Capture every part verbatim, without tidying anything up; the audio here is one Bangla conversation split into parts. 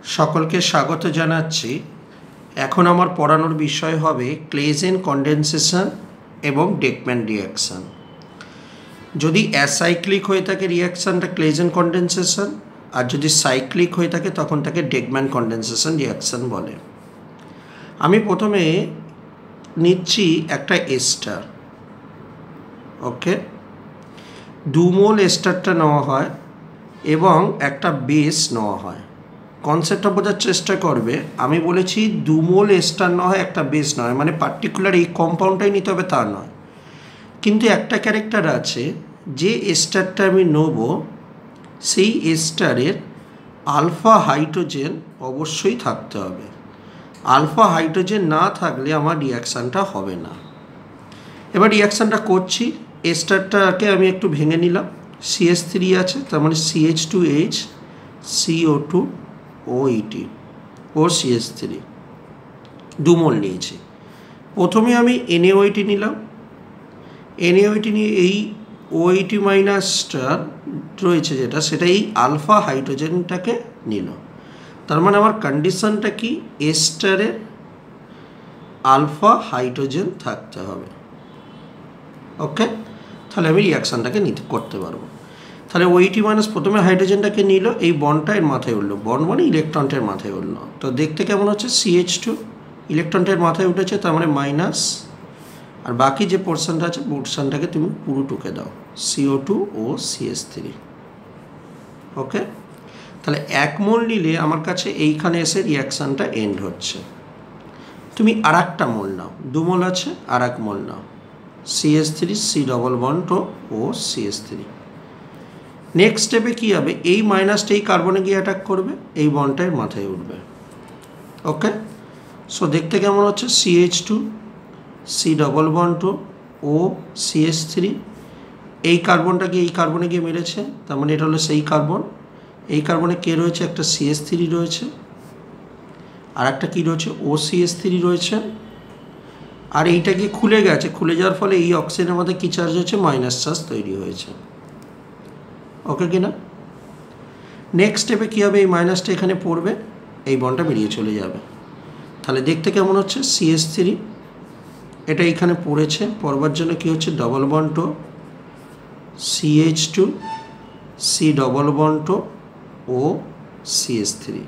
সকলকে স্বাগত জানাচ্ছি। এখন আমার পড়ানোর বিষয় হবে ক্লেজেন কন্ডেনসেশন এবং ডিকম্যান রিঅ্যাকশন। যদি অ্যাসাইক্লিক হয়ে থাকে রিঅ্যাকশানটা ক্লেজেন কন্ডেনসেশন, আর যদি সাইক্লিক হয়ে থাকে তখন তাকে ডিকম্যান কন্ডেনসেশন রিঅ্যাকশন বলে। আমি প্রথমে নিচ্ছি একটা এস্টার। ওকে, দু মোল এস্টারটা নেওয়া হয় এবং একটা বেস নেওয়া হয়। কনসেপ্টটা বোঝার চেষ্টা করবে। আমি বলেছি দু মোল এস্টার নেওয়া হয়, একটা বেস নয়, মানে পার্টিকুলার এই কম্পাউন্ডটাই নিতে হবে তা নয়। কিন্তু একটা ক্যারেক্টার আছে, যে এস্টারটা আমি নেব সেই এস্টারের আলফা হাইড্রোজেন অবশ্যই থাকতে হবে। আলফা হাইড্রোজেন না থাকলে আমার রিঅ্যাকশানটা হবে না। এবার রিঅ্যাকশানটা করছি। এস্টারটাকে আমি একটু ভেঙে নিলাম। সি এস থ্রি আছে, তার মানে C H two H C O two O Et O C S three দু মোল নিয়েছি। প্রথমে আমি এন এ ও এইটি নিলাম। এন এ ও এইটি নিয়ে এই ও এইটি মাইনাসটা রয়েছে যেটা, সেটা এই আলফা হাইড্রোজেনটাকে নিল। তার মানে আমার কন্ডিশনটা কি, এস্টারের আলফা হাইড্রোজেন থাকতে হবে। ওকে, তাহলে আমি রিঅ্যাকশানটাকে নিতে করতে পারবো। তাহলে ওইটি মাইনাস প্রথমে হাইড্রোজেনটাকে নিল, এই বন্ডটা এর মাথায় উঠলো, বন্ড মানে ইলেকট্রনটার মাথায় উঠলো। তো দেখতে কেমন হচ্ছে, সি এইচ টু ইলেকট্রনটার মাথায় উঠেছে, তার মানে মাইনাস, আর বাকি যে পোর্শনটা আছে পোর্শনটাকে তুমি পুরো টুকে দাও, C O two O C S three. Okay, তাহলে এক মোল নিলে আমার কাছে এইখানে এসে রিঅ্যাকশানটা এন্ড হচ্ছে। তুমি আর একটা মোল নাও, দু মোল আছে, আর এক মোল নাও, C S three C double bond O C S three. Next স্টেপে কী হবে, এই মাইনাসটা এই কার্বনে গিয়ে অ্যাটাক করবে, এই বন্ডটার মাথায় উঠবে। ওকে, সো দেখতে কেমন হচ্ছে, C H two C double bond O C S three. এই কার্বনটাকে এই কার্বনে গিয়ে মেরেছে, তার মানে এটা হলো সেই কার্বন। এই কার্বনে কে রয়েছে, একটা সি এস থ্রি রয়েছে, আর একটা কী রয়েছে, ও সি এস থ্রি রয়েছে। আর এইটা গিয়ে খুলে গেছে, খুলে যাওয়ার ফলে এই অক্সিজেনের মধ্যে কী চার্জ হয়েছে, মাইনাস চার্জ তৈরি হয়েছে। ওকে কিনা? নেক্সট স্টেপে কী হবে, এই মাইনাসটা এখানে পড়বে, এই বন্ডটা বেরিয়ে চলে যাবে। তাহলে দেখতে কেমন হচ্ছে, সি এস থ্রি এটা এইখানে পড়েছে, পড়বার জন্য কী হচ্ছে, double bond C H two C double bond O C S three.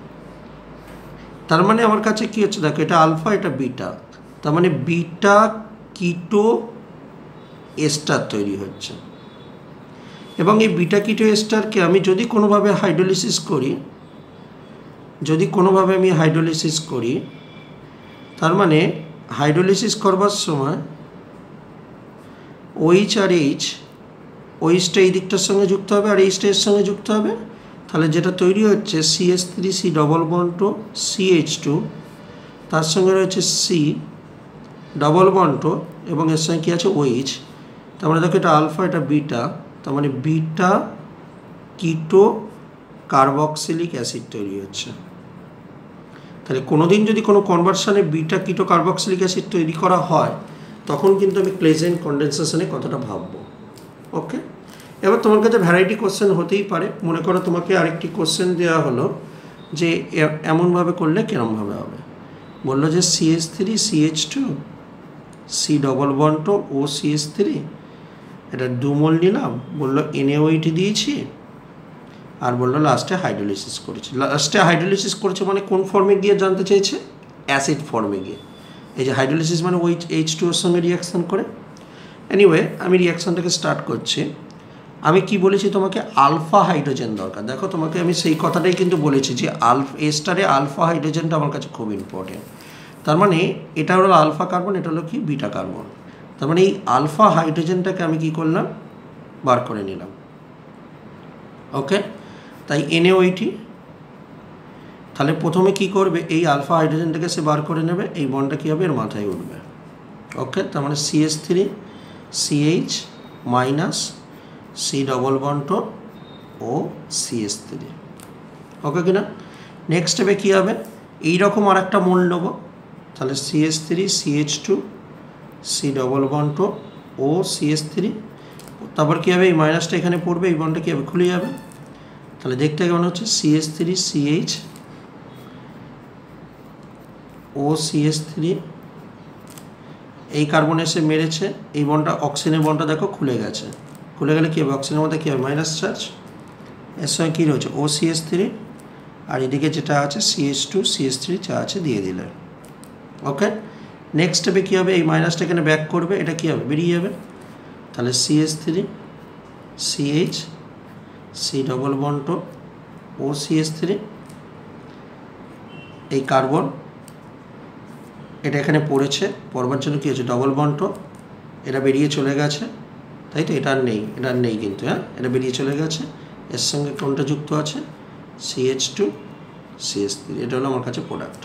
তার মানে আমার কাছে কী হচ্ছে, দেখো এটা আলফা, এটা বিটা, তার মানে বিটা কিটো এস্টার তৈরি হচ্ছে। এবং এই বিটা কিটো এস্টারকে আমি যদি কোনোভাবে হাইড্রোলিসিস করি, যদি কোনোভাবে আমি হাইড্রোলিসিস করি, তার মানে হাইড্রোলিসিস করবার সময় ওইচ আর এইচ, ওইচটা এই দিকটার সঙ্গে যুক্ত হবে আর এইচটা এর সঙ্গে যুক্ত হবে। তাহলে যেটা তৈরি হচ্ছে C S three C double bond C H two, তার সঙ্গে রয়েছে সি ডবল বন্ড এবং এর সঙ্গে কী আছে, ওইচ। তার মানে দেখো এটা আলফা, এটা বিটা, তার মানে বিটা কিটো কার্বক্সিলিক অ্যাসিড তৈরি হচ্ছে। তাহলে কোনো দিন যদি কোনো কনভার্সানে বিটা কিটো কার্বক্সিলিক অ্যাসিড তৈরি করা হয়, তখন কিন্তু আমি ক্লেজেন কন্ডেনসেশনের কথাটা ভাববো। ওকে, এবার তোমার কাছে ভ্যারাইটি কোশ্চেন হতেই পারে। মনে করো তোমাকে আরেকটি কোশ্চেন দেওয়া হলো যে এমনভাবে করলে কেরমভাবে হবে। বললো যে C H three C H two C double bond O C S three, এটা দু মোল নিলাম, বললো এন এ ও এইটি দিয়েছি, আর বললো লাস্টে হাইড্রোলিসিস করেছে। লাস্টে হাইড্রোলিসিস করেছে মানে কোন ফর্মে গিয়ে জানতে চেয়েছে, অ্যাসিড ফর্মে গিয়ে। এই যে হাইড্রোলিসিস মানে ওই এইচ টু এর সঙ্গে রিঅ্যাকশান করে। এনিওয়ে, আমি রিঅ্যাকশানটাকে স্টার্ট করছি। আমি কি বলেছি তোমাকে, আলফা হাইড্রোজেন দরকার। দেখো তোমাকে আমি সেই কথাটাই কিন্তু বলেছি যে আলফা এস্টারে আলফা হাইড্রোজেনটা আমার কাছে খুব ইম্পর্টেন্ট। তার মানে এটা হলো আলফা কার্বন, এটা হলো কি বিটা কার্বন। তার মানে এই আলফা হাইড্রোজেনটাকে আমি কি করলাম, বার করে নিলাম। ওকে, তাই এন এ ও এইটি। তাহলে প্রথমে কি করবে, এই আলফা হাইড্রোজেনটাকে সে বার করে নেবে, এই বন্ডটা কী হবে, এর মাথায় উঠবে। ওকে, তার মানে C S three C H minus C double bond O C S three. Okay কিনা? নেক্সট স্টেপে কী হবে, এইরকম আর একটা মোল নেব। তাহলে C S three C H two C double bond O C S three. তারপর কী হবে, এই মাইনাসটা এখানে পড়বে, এই বন্ডটা কী হবে, খুলে যাবে। তাহলে দেখতে কেমন হচ্ছে, C H three C H O C S three, এই কার্বন এসে মেরেছে, এই বন্ডটা অক্সিজেনের বন্ডটা দেখো খুলে গেছে, খুলে গেলে কী হবে, অক্সিজেনের মধ্যে কী হবে, মাইনাস চার্জ, এর সঙ্গে কী রয়েছে ও সি এস থ্রি, আর এদিকে যেটা আছে C H two C H three যা আছে দিয়ে দিলে। ওকে, নেক্সট স্টেপে কী হবে, এই মাইনাসটা এখানে ব্যাক করবে, এটা কী হবে, বেরিয়ে যাবে, তাহলে C H three C H C double bond O C H three, এই কার্বন এটা এখানে পড়েছে, পড়বার জন্য কী হচ্ছে ডবল বন্ড, এটা বেরিয়ে চলে গেছে, তাই তো, এটা আর নেই, এটা আর নেই কিন্তু, হ্যাঁ এটা বেরিয়ে চলে গেছে, এর সঙ্গে কোনটা যুক্ত আছে C H two C H three, এটা হলো আমার কাছে প্রোডাক্ট।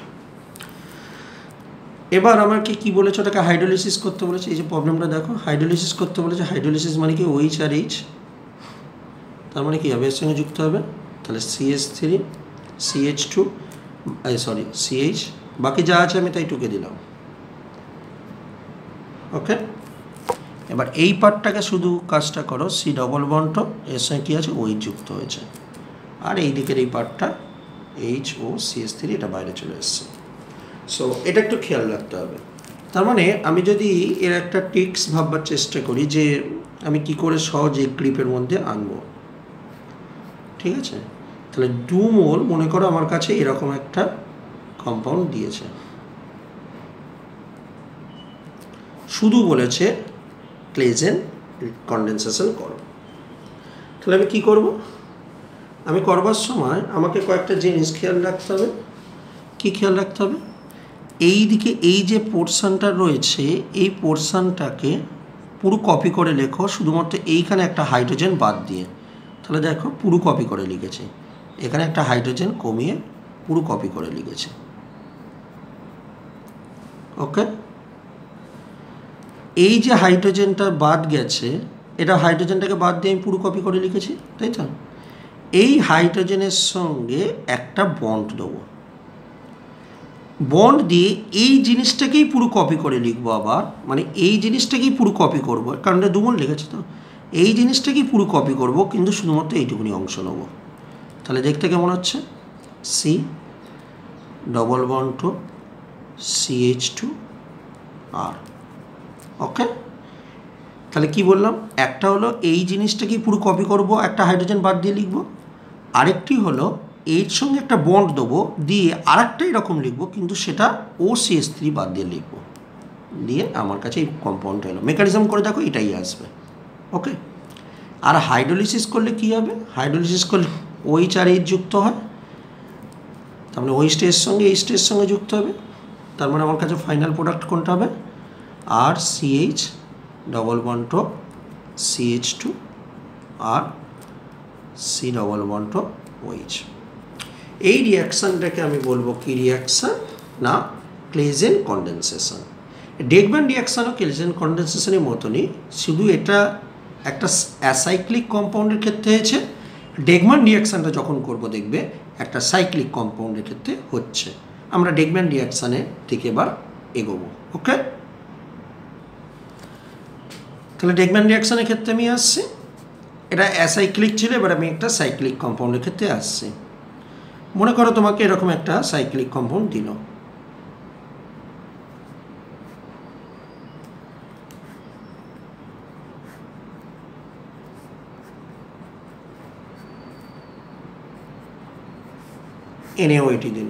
এবার আমাকে কি বলেছে, ওটাকে হাইড্রোলিসিস করতে বলেছে, এই যে প্রবলেমটা দেখো, হাইড্রোলিসিস করতে বলেছে, হাইড্রোলিসিস মানে কি ওইচ আর এইচ, তার মানে কী হবে এর সঙ্গে যুক্ত হবে, তাহলে C H three C H two sorry C H, বাকি যা আছে আমি তাই টুকে দিলাম। ওকে, এবার এই পার্টটাকে শুধু কাজটা করো, সি ডবল বন্ড এর সঙ্গে কী আছে ওইচ যুক্ত হয়েছে, আর এই দিকের এই পার্টটা H O C S three এটা বাইরে চলে এসছে। সো এটা একটু খেয়াল রাখতে হবে। তার মানে আমি যদি এর একটা টিক্স ভাববার চেষ্টা করি যে আমি কি করে সহজ এই গ্রিপের মধ্যে আনবো, ঠিক আছে, তাহলে দু মোল মনে করো আমার কাছে এরকম একটা কম্পাউন্ড দিয়েছে, শুধু বলেছে ক্লেজেন কন্ডেনসেশন করো, তাহলে আমি কি করব, আমি করবার সময় আমাকে কয়েকটা জিনিস খেয়াল রাখতে হবে। কি খেয়াল রাখতে হবে, এই দিকে এই যে পোর্শনটা রয়েছে এই পোর্শনটাকে পুরো কপি করে লেখো, শুধুমাত্র এইখানে একটা হাইড্রোজেন বাদ দিয়ে, তাহলে দেখো পুরো কপি করে লিখেছে, এখানে একটা হাইড্রোজেন কমিয়ে পুরো কপি করে লিখেছে। ওকে, এই যে হাইড্রোজেনটা বাদ গেছে, এটা হাইড্রোজেনটাকে বাদ দিয়ে আমি পুরো কপি করে লিখেছি, তাই তো, এই হাইড্রোজেনের সঙ্গে একটা বন্ড দেবো, বন্ড দিয়ে এই জিনিসটাকেই পুরো কপি করে লিখবো, আবার মানে এই জিনিসটাকেই পুরো কপি করবো, কারণ এটা দুমন লিখেছে তো, এই জিনিসটাকেই পুরো কপি করব, কিন্তু শুধুমাত্র এইটুকুনি অংশ নেব। তাহলে দেখতে কেমন হচ্ছে, C double bond two C H two R. Okay, তাহলে কি বললাম, একটা হলো এই জিনিসটাকেই পুরো কপি করব, একটা হাইড্রোজেন বাদ দিয়ে লিখবো, আরেকটি হলো এর সঙ্গে একটা বন্ড দেবো দিয়ে আর একটা এরকম লিখবো, কিন্তু সেটা ও সি এস থ্রি বাদ দিয়ে লিখবো, দিয়ে আমার কাছে এই কম্পাউন্ডটা এলো। মেকানিজম করে দেখো এটাই আসবে। ওকে, আর হাইড্রোলিসিস করলে কি হবে, হাইড্রোলিসিস করলে ওইচ আর এইচ যুক্ত হয়, তার মানে ওই স্টেজের সঙ্গে এই স্টেজের সঙ্গে যুক্ত হবে, তার মানে আমার কাছে ফাইনাল প্রোডাক্ট কোনটা হবে, R C H double bond C H two R C double bond OH. এই রিয়াকশানটাকে আমি বলবো কি রিয়াকশান না, ক্লেজেন কন্ডেনসেশন। ডিকম্যান রিয়াকশানও ক্লেজেন কন্ডেনসেশনের মতনই, শুধু এটা একটা অ্যাসাইক্লিক কম্পাউন্ডের ক্ষেত্রে হয়েছে, ডিকম্যান রিয়াকশানটা যখন করব দেখবে একটা সাইক্লিক কম্পাউন্ডের ক্ষেত্রে হচ্ছে। আমরা ডিকম্যান রিয়াকশানের দিকে এবার এগোবো। ওকে, তাহলে ডিকম্যান রিয়াকশানের ক্ষেত্রে আমি আসছি, এটা অ্যাসাইক্লিক ছিল, এবার আমি একটা সাইক্লিক কম্পাউন্ডের ক্ষেত্রে আসছি। মনে করো তোমাকে এরকম একটা সাইক্লিক কম্পাউন্ড দিল, এনে ওইটি দিল,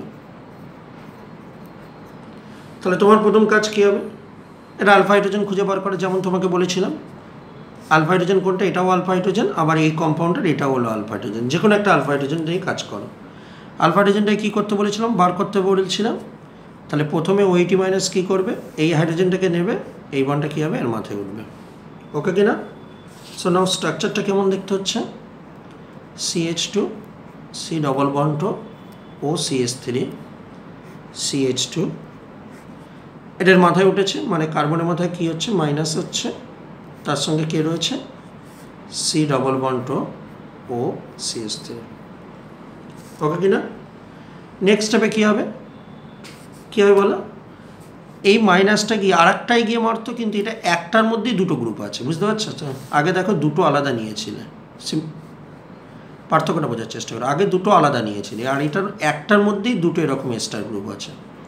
তাহলে তোমার প্রথম কাজ কী হবে, এটা আলফা হাইড্রোজেন খুঁজে বার করে, যেমন তোমাকে বলেছিলাম আলফা হাইড্রোজেন কোনটা, এটাও আলফা হাইড্রোজেন, আবার এই কম্পাউন্ডের এটাও হলো আলফা হাইড্রোজেন, যে কোনো একটা আলফা হাইড্রোজেন নিয়ে কাজ করো। আলফা হাইড্রোজেনটাকে কী করতে বলেছিলাম, বার করতে বলেছিলাম, তাহলে প্রথমে ওইটি মাইনাস কী করবে, এই হাইড্রোজেনটাকে নেবে, এই বন্ডটা কী হবে এর মাথায় উঠবে। ওকে কিনা, সো নাও স্ট্রাকচারটা কেমন দেখতে হচ্ছে, C H two C double bond O C H three C H two, এটার মাথায় উঠেছে, মানে কার্বনের মাথায় কী হচ্ছে মাইনাস হচ্ছে, তার সঙ্গে কে রয়েছে C double bond O C H three. Okay কিনা, নেক্সট স্টেপে কী হবে, কী হবে বলো, এই মাইনাসটা গিয়ে আর একটাই গিয়ে মারতো, কিন্তু এটা একটার মধ্যেই দুটো গ্রুপ আছে, বুঝতে পারছো তো, আগে দেখো দুটো আলাদা নিয়েছিলে, পার্থক্যটা বোঝার চেষ্টা করো, আগে দুটো আলাদা নিয়েছিলে, আর এটার একটার মধ্যেই দুটো এরকম এস্টার গ্রুপ আছে,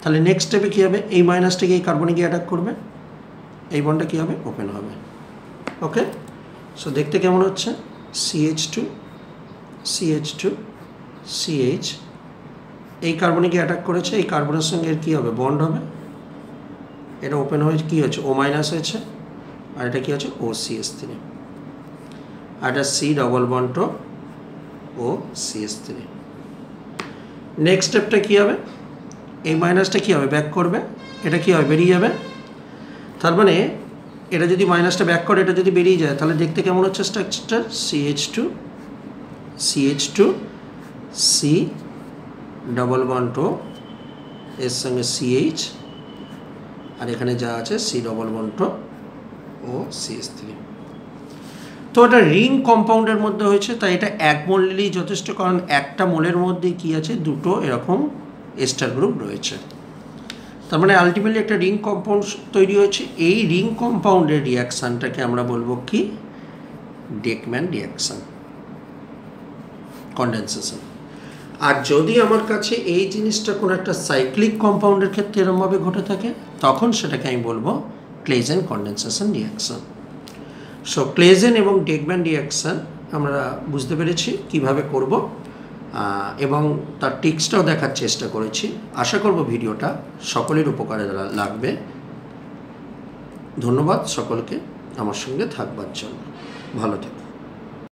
তাহলে নেক্সট স্টেপে কী হবে, এই মাইনাসটাকে এই কার্বনে গিয়ে অ্যাটাক করবে, এই বন্ডটা কী হবে, ওপেন হবে। ওকে, সো দেখতে কেমন হচ্ছে, C H two C H two C H, এই কার্বনে গিয়ে অ্যাটাক করেছে, এই কার্বনের সঙ্গে এর কী হবে, বন্ড হবে, এটা ওপেন হয়ে কী হচ্ছে, ও মাইনাস হয়েছে, আর এটা কী হচ্ছে, ও সি এস থ্রি, আর এটা C double bond O C S three. Next স্টেপটা কী হবে, এই মাইনাসটা কী হবে, ব্যাক করবে, এটা কী হবে, বেরিয়ে যাবে। তার মানে এটা যদি মাইনাসটা ব্যাক করে, এটা যদি বেরিয়ে যায়, তাহলে দেখতে কেমন হচ্ছে স্ট্রাকচারটা, C H two C H two C double bond O এর সঙ্গে সি এইচ, আর এখানে যা আছে C double bond O C S three. তো এটা রিং কম্পাউন্ডের মধ্যে হয়েছে, তাই এটা এক মোল নিলেই যথেষ্ট, কারণ একটা মোলের মধ্যে কি আছে, দুটো এরকম এস্টার গ্রুপ রয়েছে। তার মানে আলটিমেটলি একটা রিং কম্পাউন্ড তৈরি হয়েছে। এই রিং কম্পাউন্ডের রিয়াকশানটাকে আমরা বলবো কি, ডেকম্যান রিয়াকশান, কন্ডেনসেশন। আর যদি আমার কাছে এই জিনিসটা কোনো একটা সাইক্লিক কম্পাউন্ডের ক্ষেত্রে এরমভাবে ঘটে থাকে, তখন সেটাকে আমি বলবো Claisen condensation reaction. So Claisen এবং ডেকম্যান রিয়াকশান আমরা বুঝতে পেরেছি কিভাবে করব, এবং তার টিক্সটাও দেখার চেষ্টা করেছি। আশা করব ভিডিওটা সকলের উপকারে লাগবে। ধন্যবাদ সকলকে আমার সঙ্গে থাকবার জন্য, ভালো থাকবে।